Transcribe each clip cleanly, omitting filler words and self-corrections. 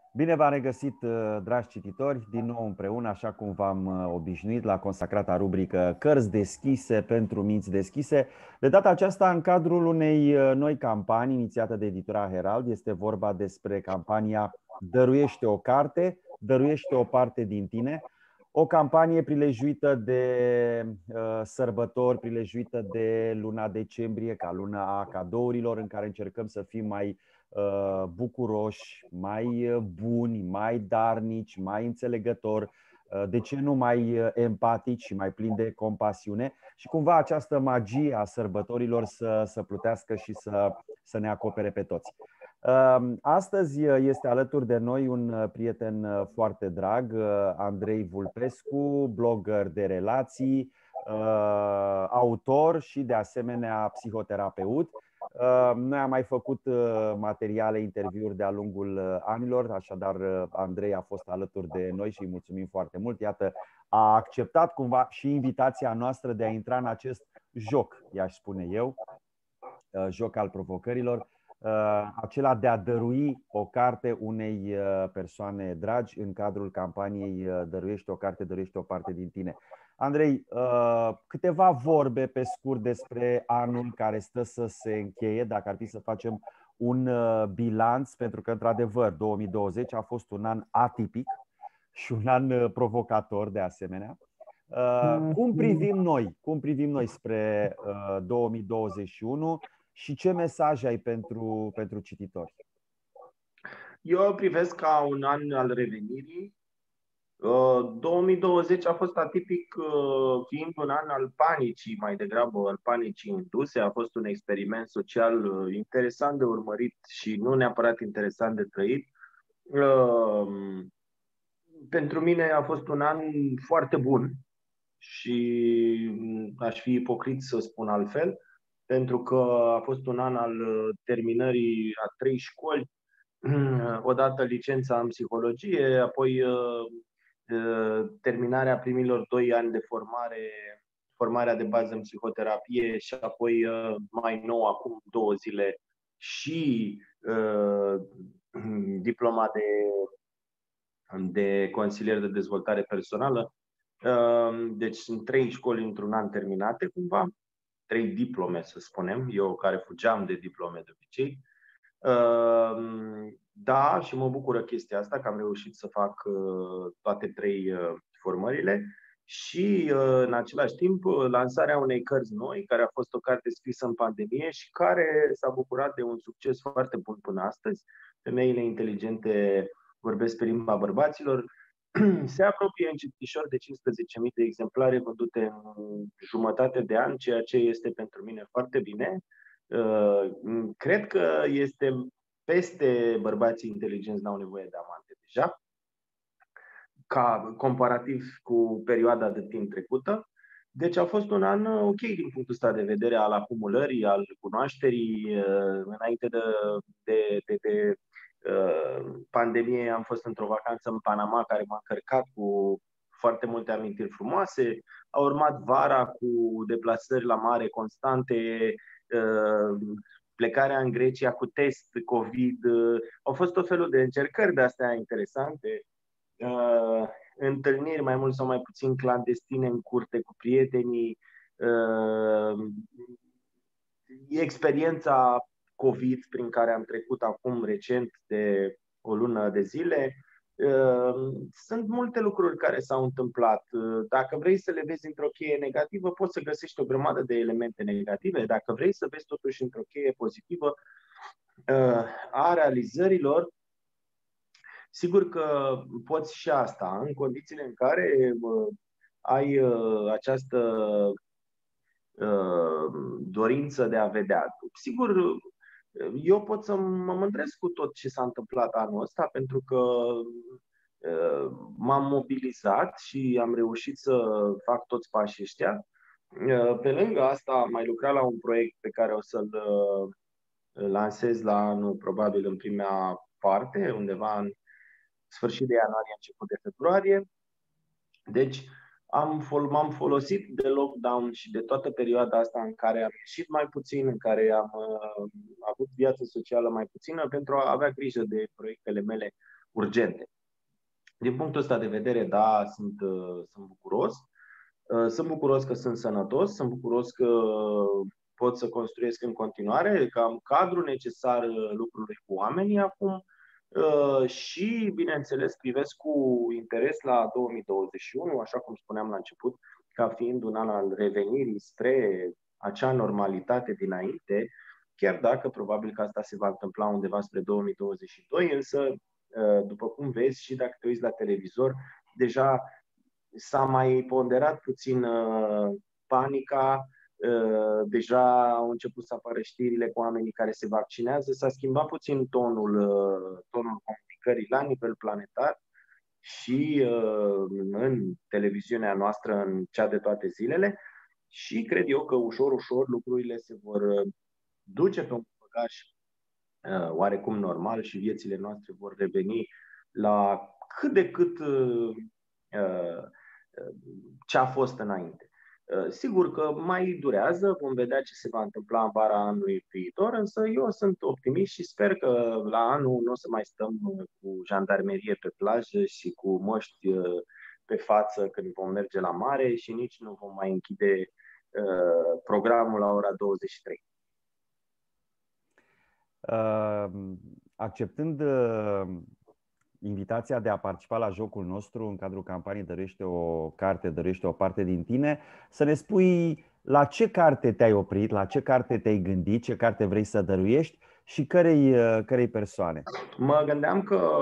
Bine v-am regăsit, dragi cititori, din nou împreună, așa cum v-am obișnuit, la consacrata rubrică Cărți deschise pentru minți deschise. De data aceasta, în cadrul unei noi campanii inițiată de editura Herald, este vorba despre campania Dăruiește o carte, dăruiește o parte din tine. O campanie prilejuită de sărbători, prilejuită de luna decembrie, ca luna a cadourilor, în care încercăm să fim mai bucuroși, mai buni, mai darnici, mai înțelegători, de ce nu mai empatici și mai plini de compasiune, și cumva această magie a sărbătorilor să plutească și să ne acopere pe toți. Astăzi este alături de noi un prieten foarte drag, Andrei Vulpescu, blogger de relații, autor și de asemenea psihoterapeut. Noi am mai făcut materiale, interviuri de-a lungul anilor, așadar Andrei a fost alături de noi și îi mulțumim foarte mult. Iată, a acceptat cumva și invitația noastră de a intra în acest joc, i-aș spune eu, joc al provocărilor, acela de a dărui o carte unei persoane dragi în cadrul campaniei Dăruiește o carte, dăruiește o parte din tine. Andrei, câteva vorbe pe scurt despre anul care stă să se încheie, dacă ar fi să facem un bilanț, pentru că, într-adevăr, 2020 a fost un an atipic și un an provocator de asemenea. Cum privim noi spre 2021 și ce mesaj ai pentru cititori? Eu o privesc ca un an al revenirii. 2020 a fost atipic, fiind un an al panicii, mai degrabă al panicii induse. A fost un experiment social interesant de urmărit și nu neapărat interesant de trăit. Pentru mine a fost un an foarte bun și aș fi ipocrit să spun altfel, pentru că a fost un an al terminării a 3 școli, odată licența în psihologie, apoi terminarea primilor 2 ani de formarea de bază în psihoterapie și apoi mai nou, acum 2 zile, și diploma de consilier de dezvoltare personală. Deci sunt 3 școli într-un an terminate, cumva, 3 diplome, să spunem, eu care fugeam de diplome de obicei. Da, și mă bucură chestia asta, că am reușit să fac toate 3 formările și în același timp lansarea unei cărți noi, care a fost o carte scrisă în pandemie și care s-a bucurat de un succes foarte bun până astăzi. Femeile inteligente vorbesc pe limba bărbaților. Se apropie încetișor de 15.000 de exemplare vândute în jumătate de an, ceea ce este pentru mine foarte bine. Cred că este peste bărbații inteligenți n-au nevoie de amante deja, comparativ cu perioada de timp trecută. Deci a fost un an ok din punctul ăsta de vedere al acumulării, al cunoașterii. Înainte de pandemie am fost într-o vacanță în Panama care m-a încărcat cu foarte multe amintiri frumoase. A urmat vara cu deplasări la mare constante, plecarea în Grecia cu test COVID. Au fost tot felul de încercări de astea interesante, întâlniri mai mult sau mai puțin clandestine în curte cu prietenii, experiența COVID prin care am trecut acum recent de o lună de zile. Sunt multe lucruri care s-au întâmplat. Dacă vrei să le vezi într-o cheie negativă, poți să găsești o grămadă de elemente negative. Dacă vrei să vezi totuși într-o cheie pozitivă a realizărilor, sigur că poți și asta, în condițiile în care ai această dorință de a vedea. Sigur, eu pot să mă mândresc cu tot ce s-a întâmplat anul ăsta, pentru că m-am mobilizat și am reușit să fac toți pașii ăștia. Pe lângă asta am mai lucrat la un proiect pe care o să-l lansez la anul, probabil în prima parte, undeva în sfârșit de ianuarie, început de februarie. Deci m-am folosit de lockdown și de toată perioada asta în care am ieșit mai puțin, în care am avut viață socială mai puțină, pentru a avea grijă de proiectele mele urgente. Din punctul ăsta de vedere, da, sunt bucuros. Sunt bucuros că sunt sănătos, sunt bucuros că pot să construiesc în continuare, că am cadrul necesar lucrurile cu oamenii acum și, bineînțeles, privesc cu interes la 2021, așa cum spuneam la început, ca fiind un an al revenirii spre acea normalitate dinainte, chiar dacă probabil că asta se va întâmpla undeva spre 2022, însă, după cum vezi și dacă te uiți la televizor, deja s-a mai ponderat puțin panica, deja au început să apară știrile cu oamenii care se vaccinează, s-a schimbat puțin tonul comunicării la nivel planetar și în televiziunea noastră, în cea de toate zilele, și cred eu că ușor, ușor lucrurile se vor duce pe un făgaș oarecum normal și viețile noastre vor reveni la cât de cât ce a fost înainte. Sigur că mai durează, vom vedea ce se va întâmpla în vara anului viitor, însă eu sunt optimist și sper că la anul nu o să mai stăm cu jandarmerie pe plajă și cu măști pe față când vom merge la mare și nici nu vom mai închide programul la ora 23. Acceptând invitația de a participa la jocul nostru în cadrul campaniei Dăruiește o carte, dăruiește o parte din tine, să ne spui la ce carte te-ai oprit, la ce carte te-ai gândit, ce carte vrei să dăruiești și cărei persoane. Mă gândeam că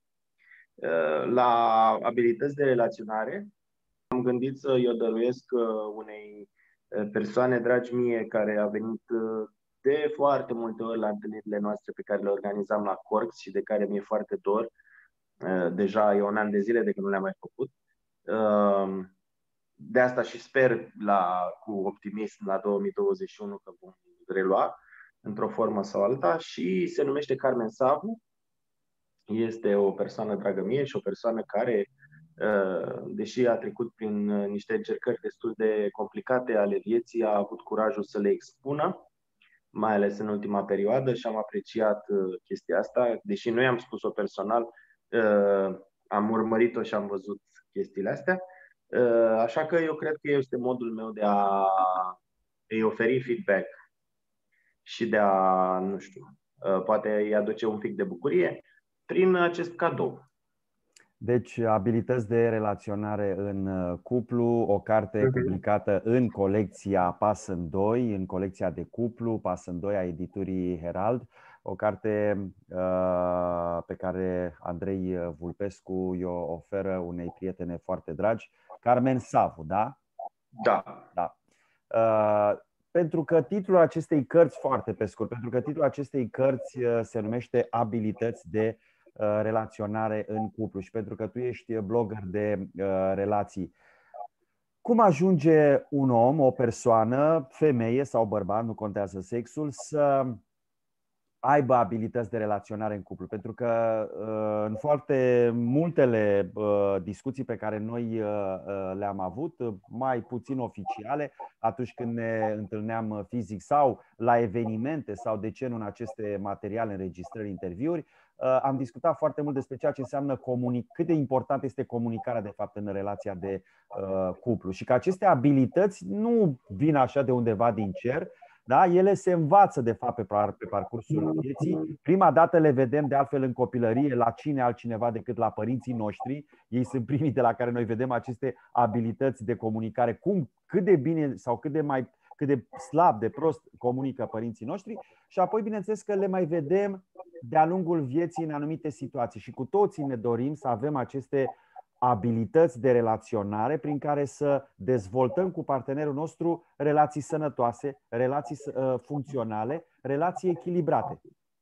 la abilități de relaționare am gândit să i-o dăruiesc unei persoane dragi mie care a venit de foarte multe ori la întâlnirile noastre pe care le organizam la Corks și de care mi-e foarte dor. Deja e un an de zile de când nu le-am mai făcut. De asta și sper cu optimism la 2021 că vom relua într-o formă sau alta, și se numește Carmen Savu. Este o persoană dragă mie și o persoană care, deși a trecut prin niște încercări destul de complicate ale vieții, a avut curajul să le expună, mai ales în ultima perioadă, și am apreciat chestia asta. Deși nu i-am spus-o personal, am urmărit-o și am văzut chestiile astea. Așa că eu cred că este modul meu de a îi oferi feedback și de a, nu știu, poate îi aduce un pic de bucurie prin acest cadou. Deci, abilități de relaționare în cuplu, o carte publicată în colecția Pas în Doi, în colecția de cuplu Pas în Doi a editurii Herald, o carte pe care Andrei Vulpescu i-o oferă unei prietene foarte dragi, Carmen Savu, da? Da. Pentru că titlul acestei cărți, foarte pe scurt, pentru că titlul acestei cărți se numește Abilități de relaționare în cuplu și pentru că tu ești blogger de relații, cum ajunge un om, o persoană, femeie sau bărbat, nu contează sexul, să aibă abilități de relaționare în cuplu? Pentru că în foarte multele discuții pe care noi le-am avut, mai puțin oficiale, atunci când ne întâlneam fizic sau la evenimente sau, de ce nu, în aceste materiale, înregistrări, interviuri, am discutat foarte mult despre ceea ce înseamnă cât de important este comunicarea, de fapt, în relația de cuplu și că aceste abilități nu vin așa de undeva din cer. Da? Ele se învață, de fapt, pe parcursul vieții. Prima dată le vedem, de altfel, în copilărie. La cine altcineva decât la părinții noștri? Ei sunt primii de la care noi vedem aceste abilități de comunicare. Cât de bine sau cât de slab, de prost comunică părinții noștri. Și apoi, bineînțeles, că le mai vedem de-a lungul vieții în anumite situații. Și cu toții ne dorim să avem aceste abilități de relaționare prin care să dezvoltăm cu partenerul nostru relații sănătoase, relații funcționale, relații echilibrate.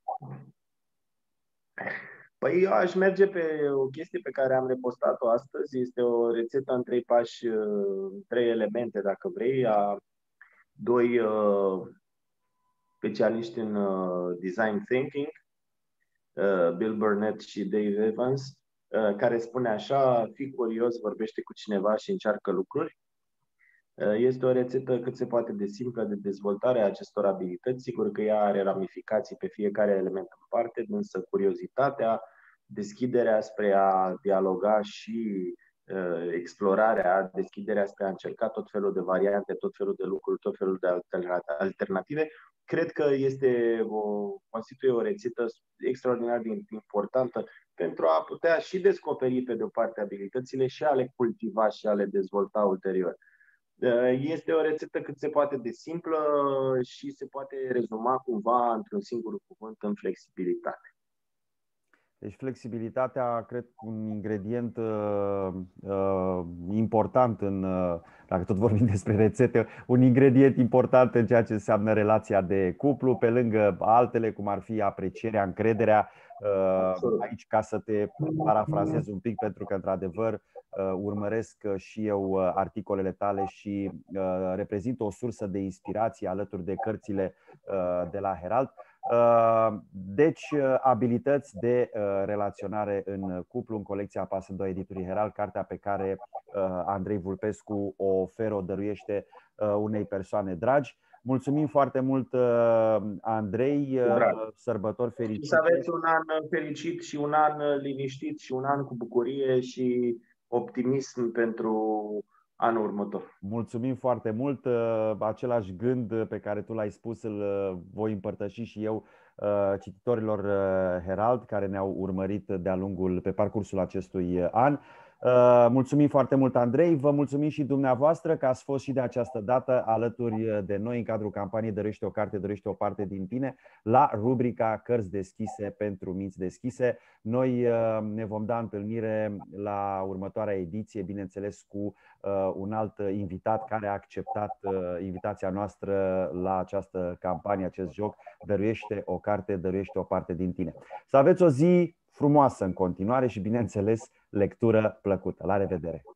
Păi eu aș merge pe o chestie pe care am repostat-o astăzi. Este o rețetă în 3 pași, 3 elemente, dacă vrei, a 2 specialiști în design thinking, Bill Burnett și Dave Evans, care spune așa: fii curios, vorbește cu cineva și încearcă lucruri. Este o rețetă cât se poate de simplă de dezvoltare a acestor abilități. Sigur că ea are ramificații pe fiecare element în parte, însă curiozitatea, deschiderea spre a dialoga și explorarea, deschiderea spre a încerca tot felul de variante, tot felul de lucruri, tot felul de alternative, cred că constituie o rețetă extraordinar de importantă pentru a putea și descoperi pe de-o parte abilitățile și a le cultiva și a le dezvolta ulterior. Este o rețetă cât se poate de simplă și se poate rezuma cumva într-un singur cuvânt, în flexibilitate. Deci flexibilitatea, cred, un ingredient important dacă tot vorbim despre rețete, un ingredient important în ceea ce înseamnă relația de cuplu, pe lângă altele, cum ar fi aprecierea, încrederea. Aici, ca să te parafrazez un pic, pentru că, într-adevăr, urmăresc și eu articolele tale și reprezintă o sursă de inspirație alături de cărțile de la Herald. Deci, abilități de relaționare în cuplu, în colecția Pasând-o editurii Herald, cartea pe care Andrei Vulpescu o oferă, o dăruiește unei persoane dragi. Mulțumim foarte mult, Andrei, sărbători fericite. Să aveți un an fericit și un an liniștit și un an cu bucurie și optimism pentru anul următor. Mulțumim foarte mult. Același gând pe care tu l-ai spus îl voi împărtăși și eu cititorilor Herald care ne-au urmărit pe parcursul acestui an. Mulțumim foarte mult, Andrei. Vă mulțumim și dumneavoastră că ați fost și de această dată alături de noi în cadrul campaniei Dăruiește o carte, dăruiește o parte din tine, la rubrica Cărți deschise pentru minți deschise. Noi ne vom da întâlnire la următoarea ediție, bineînțeles cu un alt invitat care a acceptat invitația noastră la această campanie, acest joc Dăruiește o carte, dăruiește o parte din tine. Să aveți o zi frumoasă în continuare și, bineînțeles, lectură plăcută. La revedere!